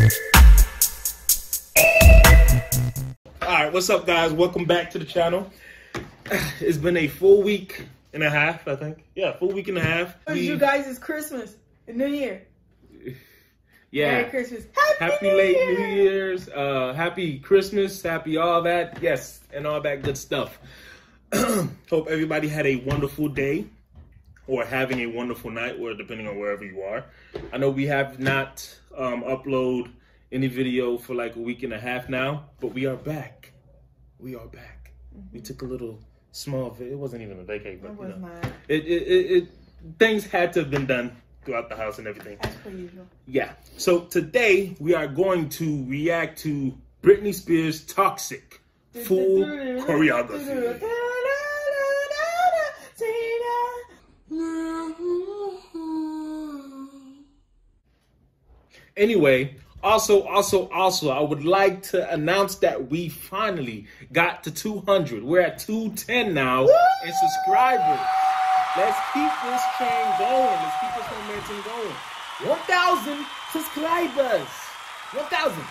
Alright, what's up guys? Welcome back to the channel. It's been a full week and a half, I think. Yeah, full week and a half. You guys, it's Christmas and New Year. Yeah. Merry Christmas. Happy late New Year's. Happy Christmas. Happy all that. Yes, and all that good stuff. Hope everybody had a wonderful day or having a wonderful night, or depending on wherever you are. I know we have not uploaded any video for like a week and a half now, but we are back. We are back. We took a little small video. It wasn't even a vacay, but you know, things had to have been done throughout the house and everything. As per usual. Yeah. So today we are going to react to Britney Spears' Toxic full choreography. Anyway, also, I would like to announce that we finally got to 200. We're at 210 now in subscribers. Let's keep this train going. Let's keep this momentum going. 1,000 subscribers. 1,000.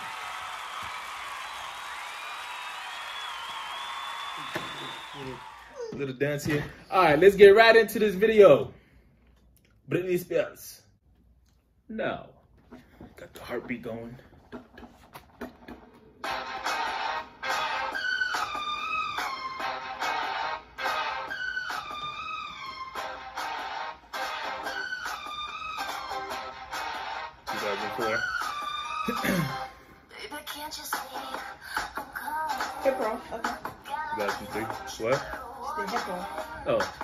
Little dance here. All right, let's get right into this video. Britney Spears. No. Got the heartbeat going. Hip roll. Okay. 2003. What? The hip roll. Oh.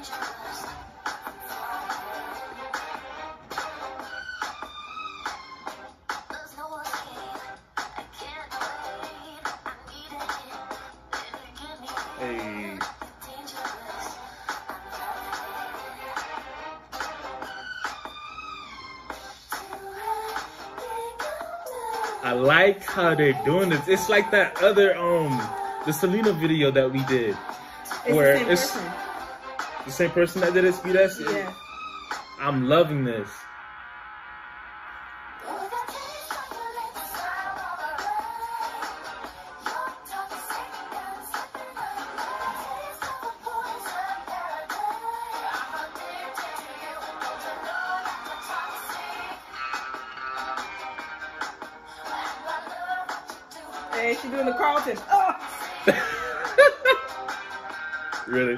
Hey. I like how they're doing this. It's like that other the Selena video that we did. Where it's the same person that did it, Speed S? Yeah. I'm loving this. Hey, she's doing the Carlton. Oh. Really?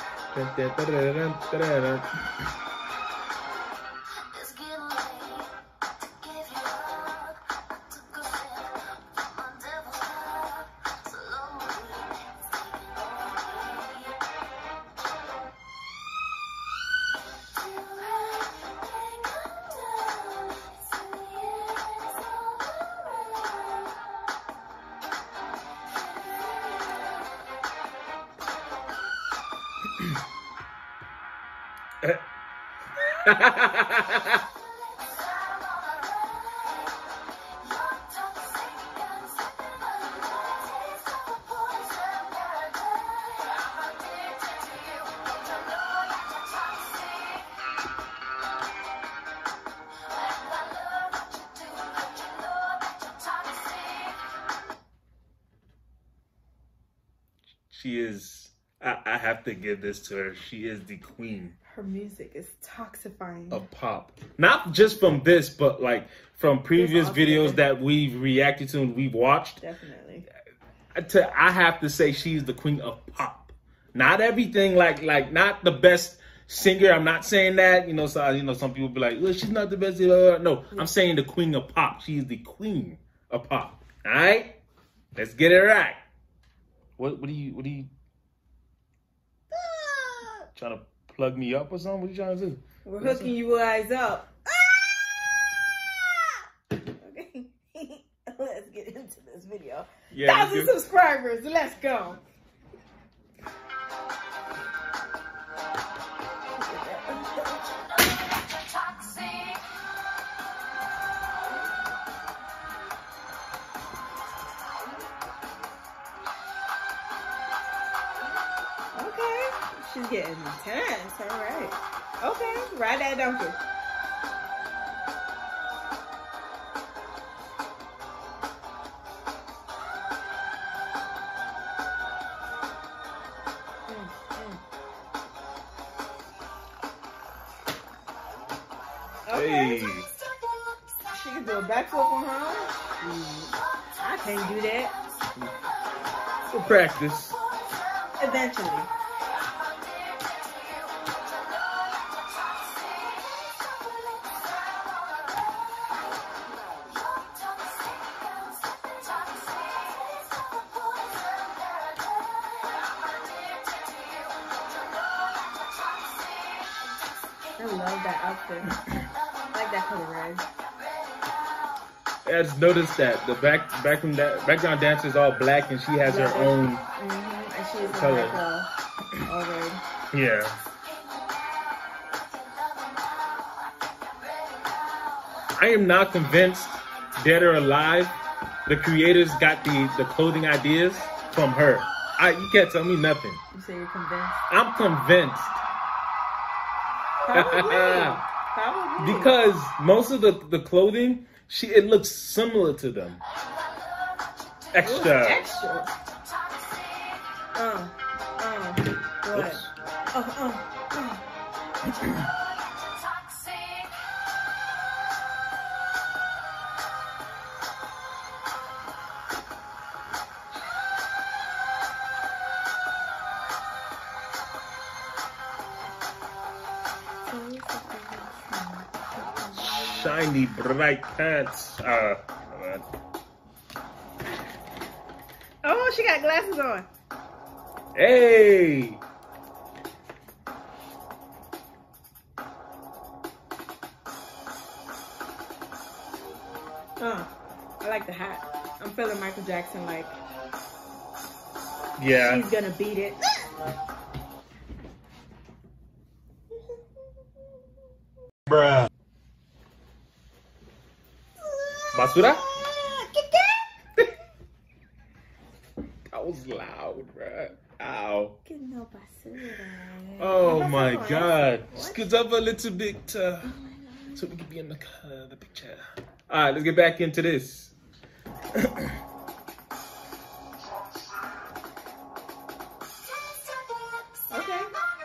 She is, I have to give this to her. She is the queen. Her music is toxifying. Of pop. Not just from this, but like from previous videos that we've reacted to and we've watched. Definitely. I have to say she's the queen of pop. Not everything, like not the best singer. I'm not saying that. You know, so some people be like, well, she's not the best. No, I'm saying the queen of pop. She is the queen of pop. All right? Let's get it right. What do you trying to plug me up or something? What are you trying to do? We're hooking you guys up. Okay. Let's get into this video. Yeah, 1,000 subscribers. Let's go. She's getting intense. All right. Okay. Ride that donkey. Hey. She can do a backflip on her own. I can't do that. We'll practice. Eventually. I love that outfit. I like that color red. I just noticed that the background dancer is all black and she has her own And she's color. Like all red. Yeah. I am not convinced, dead or alive, the creators got the clothing ideas from her. You can't tell me nothing. You say you're convinced? I'm convinced. Probably. Probably. Because most of the clothing, it looks similar to them. Extra. Extra. What? Oops. Shiny, bright pants. Oh, she got glasses on. Hey! I like the hat. I'm feeling Michael Jackson like. Yeah. She's gonna beat it. Bruh. Basura? That was loud, bruh. Ow. Oh my god. Scoot up a little bit so we can be in the picture. Alright, let's get back into this. Okay.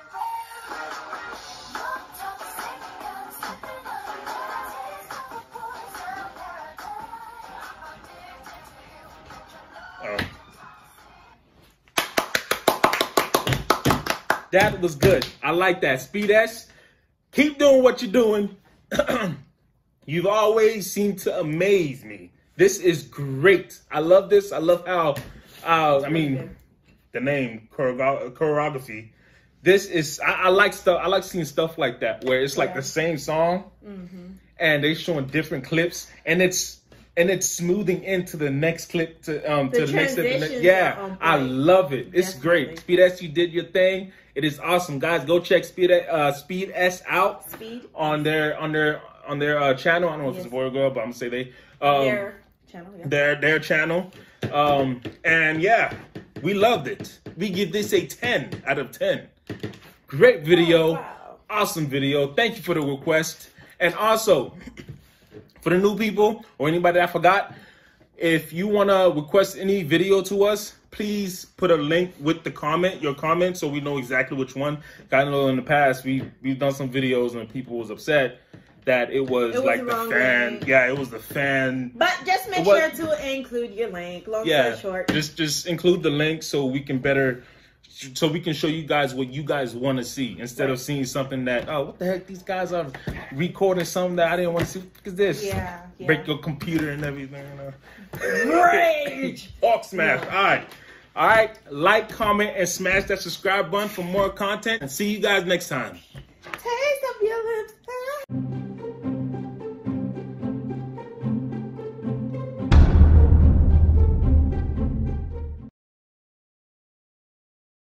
That was good. I like that. Speed S, keep doing what you're doing. You've always seemed to amaze me. This is great. I love this. I love how, I mean, the name, choreography. This is, I like stuff. I like seeing stuff like that where it's like the same song and they showing different clips and it's smoothing into the next clip to the next clip. Yeah, I love it. It's great. Speed S, you did your thing. It is awesome, guys. Go check Speed S out on their channel. I don't know if it's a boy or girl, but I'm gonna say they Their channel. Yeah. Their channel. And yeah, we loved it. We give this a 10 out of 10. Great video. Oh, wow. Awesome video. Thank you for the request. And also, for the new people or anybody that I forgot, if you want to request any video to us, please put a link with your comment, so we know exactly which one. I know in the past we've done some videos and people was upset that it was like the fan. Link. Yeah, it was the fan. But just make sure to include your link. Long story short. Just include the link so we can show you guys what you guys want to see instead of seeing something that, oh, what the heck, these guys are recording something that I didn't want to see. Look at this. Yeah. Break your computer and everything. Rage. Hawk smash. All right. Like, comment, and smash that subscribe button for more content. And see you guys next time.